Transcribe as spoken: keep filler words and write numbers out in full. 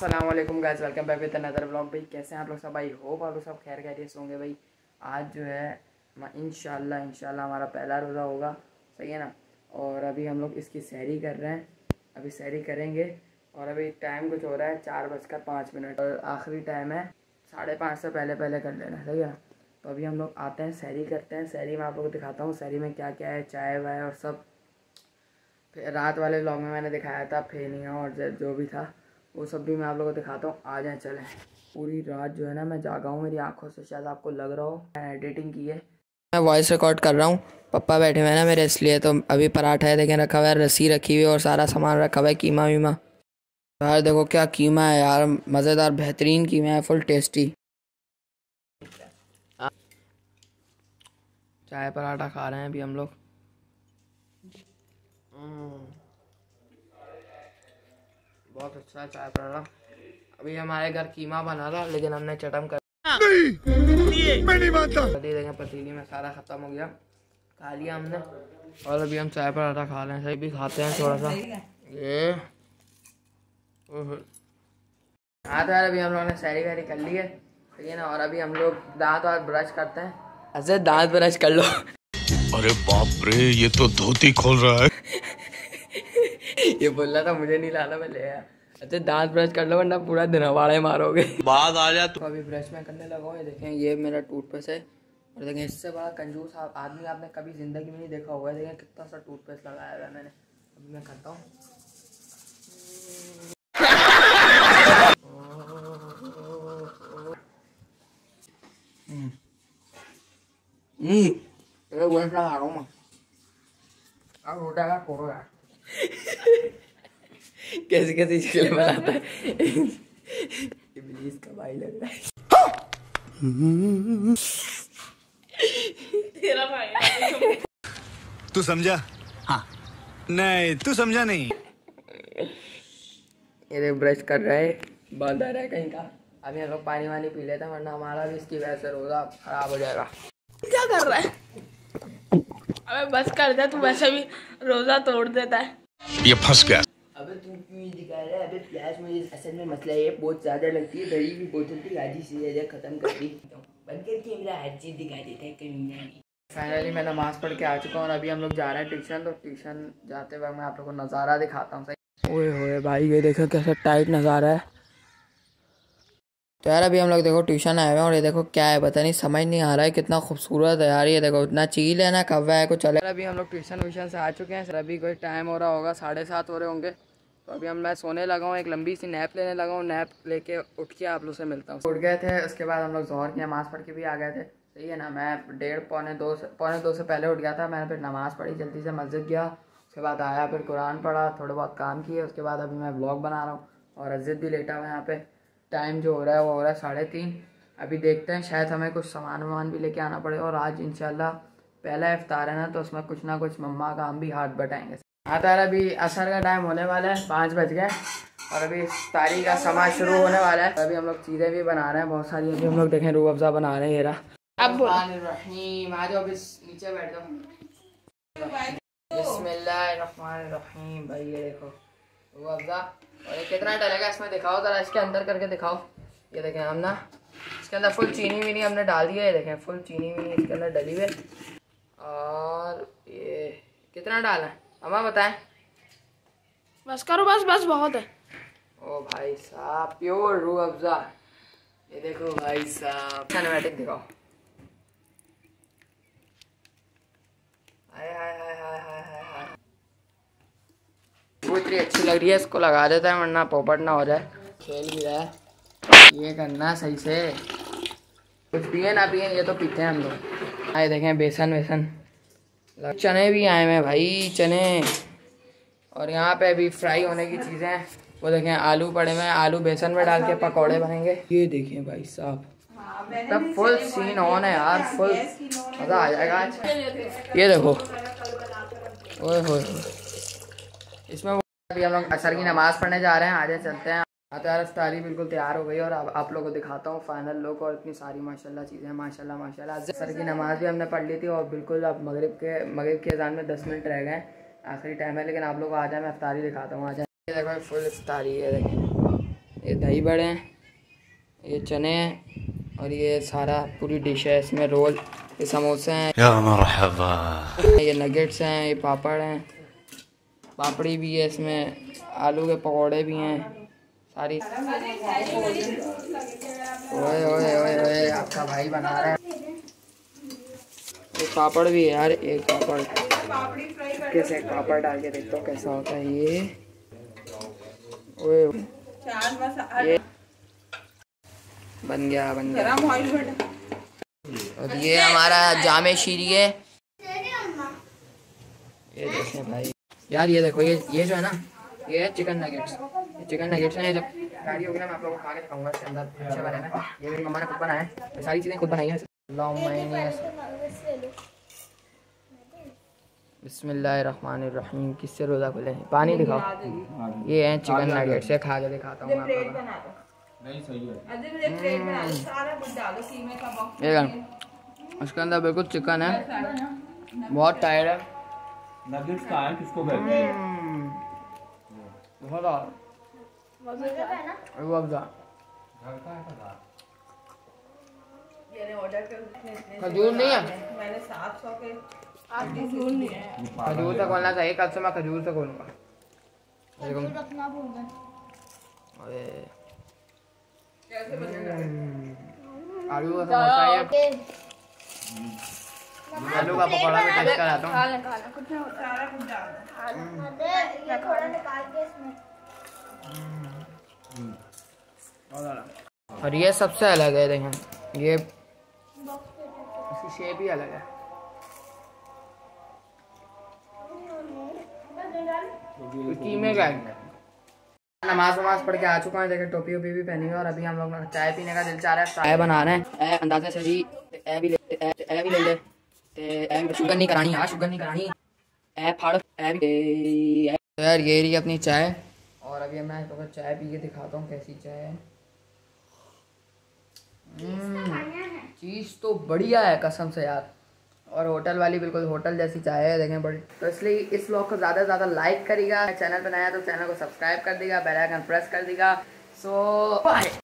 अस्सलाम वालेकुम guys, welcome back with another vlog. भाई कैसे हैं आप लोग सब? भाई होप आप लोग सब खैर खैरियत से होंगे। भाई आज जो है इंशाल्लाह इंशाल्लाह हमारा पहला रोज़ा होगा, सही है ना। और अभी हम लोग इसकी सहरी कर रहे हैं, अभी सहरी करेंगे। और अभी टाइम कुछ हो रहा है चार बजकर पाँच मिनट और आखिरी टाइम है साढ़े पाँच से पहले पहले कर लेना, सही है। तो अभी हम लोग आते हैं, सहरी करते हैं। सहरी में आप लोग को दिखाता हूँ सहरी में क्या क्या है, चाय वाय और सब। फिर रात वाले व्लॉग में मैंने दिखाया था फेनियाँ और जो भी था वो सब भी मैं आप लोगों को दिखाता हूँ। आ जाए चलें। पूरी रात जो है ना मैं जागा हूँ, मेरी आंखों से शायद आपको लग रहा हो। मैं एडिटिंग की है, मैं वॉइस रिकॉर्ड कर रहा हूँ। पापा बैठे हुए हैं ना मेरे, इसलिए। तो अभी पराठा है देखें रखा हुआ है, रस्सी रखी हुई है और सारा सामान रखा हुआ है, कीमा वीमा। यार देखो क्या कीमा है यार, मज़ेदार बेहतरीन कीमा है, फुल टेस्टी। चाय पराठा खा रहे हैं अभी हम लोग। बहुत अच्छा चाय पराठा। अभी हमारे घर कीमा बना था लेकिन हमने चटम कर नहीं, मैं नहीं मानता। देखें पतीली में सारा खत्म हो गया, खा लिया हमने। और अभी हम चाय पराठा खा रहे हैं, सही भी खाते हैं थोड़ा सा ये। हाँ तो यार अभी हम लोगों ने सहरी वहरी कर ली है, ठीक है ना। और अभी हम लोग दांत वाँत ब्रश करते हैं। ऐसे दांत ब्रश कर लो। अरे बाप रे, ये तो धोती खोल रहा है। ये बोल रहा था मुझे नहीं लाना, मैं ले आया। अच्छा दांत ब्रश कर लो वरना पूरा दिन हवाड़े मारोगे। बाद आ जा तो अभी ब्रश में करने लगा हूँ। ये देखें ये मेरा टूथपेस्ट है और देखें इससे बड़ा कंजूस आदमी आपने कभी ज़िंदगी में नहीं देखा होगा। देखें कितना सा टूथपेस्ट लगाया हुआ है मैंने। अभी मैं करता हूँ। ये ब्रश लगा रहा हूँ मैं, अब रोटा का खोरो यार। कैसी कैसी शक्ल बनाता है। इब्लीस का भाई लग रहा है। तेरा भाई तू समझा? हाँ नहीं तू समझा नहीं। ये देख ब्रश कर रहा है, बांधा रहा है कहीं का। अभी हम लोग पानी वानी पी लेते हैं वरना हमारा भी इसकी वजह से रोज़ा खराब हो जाएगा। क्या कर रहा है? अबे बस कर दे, तू वैसे भी रोजा तोड़ देता है। ये फंस गया। अबे तू क्यों दिखा रहा है? अबे प्याज मुझे असल में मसला ये बहुत ज़्यादा लगती है। दही की बोतल थी आधी से खत्म कर दी, बंद करके मेरा हर चीज़ दिखा देता है कहीं। फाइनली मैं नमाज़ पढ़ के आ चुका हूँ और अभी हम लोग जा रहे हैं ट्यूशन। तो ट्यूशन जाते वक्त मैं आप लोगों को नज़ारा दिखाता हूँ। सही ओए होए भाई, ये देखो कैसा टाइट नज़ारा है। तो यार अभी हम लोग देखो ट्यूशन आए हुए हैं और ये देखो क्या है पता नहीं, समझ नहीं आ रहा है कितना खूबसूरत है यार। ये देखो ना चील है ना कौवा है कुछ अलग। अभी हम लोग ट्यूशन व्यूशन से आ चुके हैं सर। अभी कोई टाइम हो रहा होगा, साढ़े सात हो रहे होंगे। तो अभी हम मैं सोने लगा हूँ, एक लंबी सी नैप लेने लगा हूँ। नैप लेके उठ के आप लोग से मिलता हूँ। उठ गए थे, उसके बाद हम लोग ज़ोहर की नमाज़ पढ़ के भी आ गए थे, सही है ना। मैं डेढ़ पौने दो से पौने दो से पहले उठ गया था। मैंने फिर नमाज़ पढ़ी, जल्दी से मस्जिद गया, उसके बाद आया, फिर कुरान पढ़ा, थोड़े बहुत काम किए। उसके बाद अभी मैं व्लॉग बना रहा हूँ और अज़ीज़ भी लेटा हुआ है यहाँ पे। टाइम जो हो रहा है वो हो रहा है साढ़े तीन। अभी देखते हैं, शायद हमें कुछ सामान वामान भी लेके आना पड़े। और आज इंशाल्लाह पहला इफ्तार है ना, तो उसमें कुछ ना कुछ मम्मा का हम भी हाथ बटाएंगे। हाँ तो यार अभी असर का टाइम होने वाला है, पाँच बज गए और अभी इफ्तारी का समय शुरू होने वाला है। अभी हम लोग चीज़ें भी बना रहे हैं बहुत सारी। अभी हम लोग देखें रूह अफ़ज़ा बना रहे हैं। ये रहा। अब रहीम आ जाओ, अभी नीचे बैठ जाओ। बिस्मिल्लाहिर्रहमानिर्रहीम। भाई ये देखो रूह अफ़ज़ा। और ये कितना डलेगा इसमें दिखाओ ज़रा, इसके अंदर करके दिखाओ। ये देखें हम ना इसके अंदर फुल चीनी वीनी हमने डाल दिया है। ये देखें फुल चीनी वीनी इसके अंदर डली हुई है। और ये कितना डाला है अम्मा बताएं? बस करो, बस बस बहुत है। ओ भाई साहब प्योर रूह अफ़ज़ा। ये देखो भाई साहब, सिनेमैटिक दिखाओ। हाय हाय हाय हाय हाय हाय हाय, वो इतनी अच्छी लग रही है। इसको लगा देता है वरना पोपट ना हो जाए। खेल भी रहा है, ये करना सही से। कुछ पिए ना पिए ये तो पीते हैं हम लोग। आए देखें बेसन वेसन, चने भी आए हैं भाई, चने। और यहाँ पे अभी फ्राई होने की चीज़ें हैं, वो देखें आलू पड़े हुए हैं, आलू बेसन में डाल के पकौड़े बनेंगे। ये देखें भाई साहब, तब फुल सीन ऑन है यार, फुल मज़ा आ जाएगा आज। ये देखो ओए होए, इसमें अभी हम लोग असर की नमाज़ पढ़ने जा रहे हैं, आगे चलते हैं। हाँ तो यार इफ्तारी बिल्कुल तैयार हो गई और अब आप लोगों को दिखाता हूँ फाइनल लुक। और इतनी सारी माशाल्लाह चीज़ें, माशाल्लाह माशाल्लाह। असर की नमाज़ भी हमने पढ़ ली थी और बिल्कुल अब मगरिब के मगरिब के अज़ान में दस मिनट रह गए, आखिरी टाइम है। लेकिन आप लोग आ जाए, मैं इफ्तारी दिखाता हूँ। आ जाए, ये देखो फुल इफ्तारी है, देखें ये दही बड़े हैं, ये चने हैं और ये सारा पूरी डिश है। इसमें रोल, ये समोसे हैं, या मरहबा, ये नगेट्स हैं, ये पापड़ हैं, पापड़ी भी है इसमें, आलू के पकौड़े भी हैं सारी। ओए ओए ओए ओए आपका भाई बना रहा है। ये पापड़ भी है यार, एक पापड़ कैसे पापड़ डाल के देखता हूँ कैसा होता है ये। ओए ये बन गया बन गया। और ये हमारा जामे शीरी है। ये देखें भाई यार, ये देखो ये ये जो है ना, ये है चिकन नगेट्स। ये चिकन नगेट्स है, जब गाड़ी होगी ना मैं आप लोगों को खा के दिखाऊंगा। इसके अंदर अच्छे बने हैं, ये मेरी मम्मा ने खुद बनाया है, ये सारी चीज़ें खुद बनाई हैं। बिस्मिल्लाहिर्रहमानिर्रहीम। किससे रोज़ा खुले हैं? पानी दिखाओ। ये है चिकन नगेट्स, ये खा के दिखाता हूँ मैं आपको। उसके अंदर बिल्कुल चिकन है, बहुत टायर्ड है। नगेट्स का है, किसको कहते हैं? बहुत खजूर नहीं है, मैंने सात सौ के खजूर से खोलना चाहिए। कल से मैं खजूर से खोलूंगा। अरे आलू का समोसा है, आलू का पकौड़ा भी टेस्ट कराता हूँ। और ये सबसे अलग है, देखें ये इसकी शेप ही अलग है। कीमे का नमाज वमाज पढ़ के आ चुका है, देखे टोपी वोपी भी पहनी है। और अभी हम लोग चाय पीने का दिल चाह रहा है, चाय बना रहे हैं। अंदाजे से जी ए भी ले ए, ए भी ले ले ते शुगर नहीं करानी, हाँ शुगर नहीं करानी। ए फाड़ ए भी यार, ये रही अपनी चाय। और अभी मैं तो चाय पी के दिखाता हूँ कैसी चाय है। चीज़ तो बढ़िया है कसम से यार, और होटल वाली बिल्कुल होटल जैसी चाय है, देखें बड़ी। तो इसलिए इस व्लॉग को ज़्यादा से ज़्यादा लाइक करिएगा, चैनल बनाया तो चैनल को सब्सक्राइब कर देगा, बेल आइकन प्रेस कर देगा। So bye.